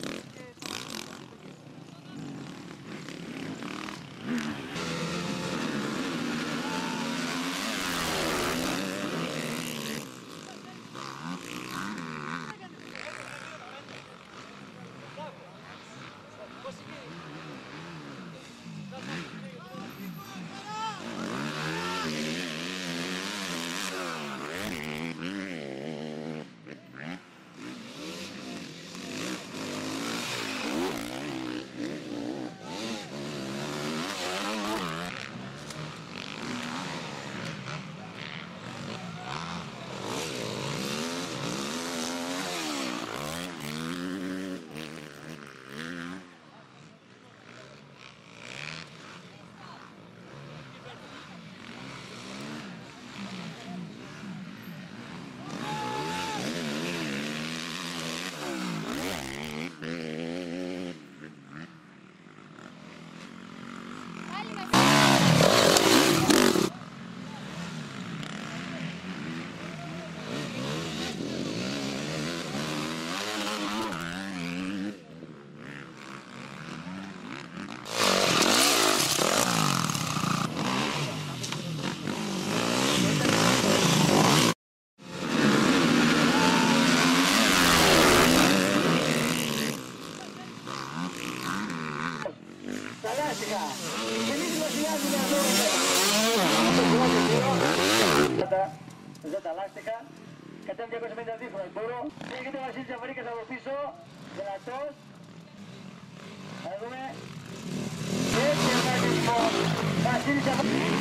Τα λάστιχα, 152 χρονισπόρο. Έρχεται ο Βασίλης Αφαρίκας από πίσω, δυνατός. Θα δούμε. Έτσι έρχεται λοιπόν Βασίλης Αφαρίκας.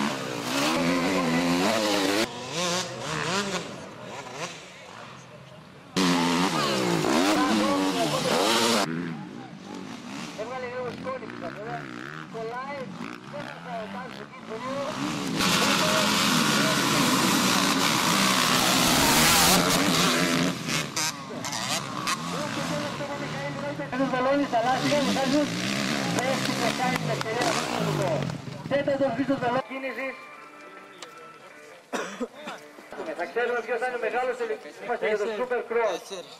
Έβγαλε λίγο σκόνη που θα τώρα. Κολλάει, δεν θα πάρει στο κίνητο. Ένας βελόνις στα λάστιχα, ο Μιχάλης πέφτει και κάνει την ευκαιρία να μην το τέταρτος πίστος βελόνις κίνησης. Θα ξέρουμε ποιος θα είναι ο μεγάλος τελικός. Είμαστε για το Super Cross.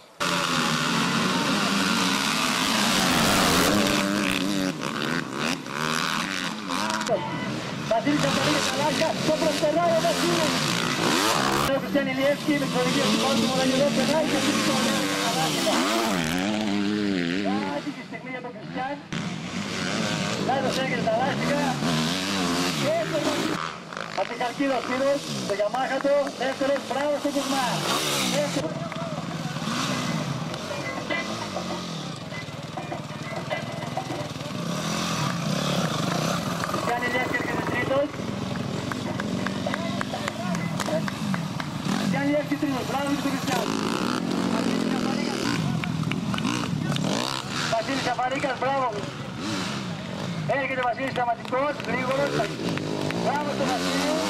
Βασίλης Αφαρίκας στα λάστιχα, το προσπερνάει ο Βασίλης. Ο Χριστιαν Ηλιεύσκη με την οδηγία του Παύλου Μολαγιωδό περνάει και αυτή το λέει στα λάστιχα. Άτυχη στιγμή για τον Χριστιαν. Λάδος έγινε τα λάστιχα. Από την Χαρκίδα ο Σπύρος, το Γιαμάχατο, δεύτερος, μπράβο στον Κουσμά. Χριστιαν Ηλιεύσκη έρχεται τρίτος. Χριστιαν Ηλιεύσκη τρίτος, μπράβο στον Χριστιαν. Βασίλης Αφαρίκας, μπράβο. Έρχεται ο Βασίλης Σταματικός, γρήγορος. Μπράβο στον Βασίλη.